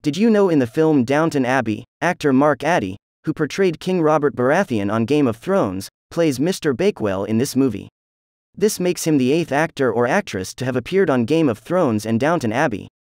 Did you know in the film Downton Abbey, actor Mark Addy, who portrayed King Robert Baratheon on Game of Thrones, plays Mr. Bakewell in this movie? This makes him the 8th actor or actress to have appeared on Game of Thrones and Downton Abbey.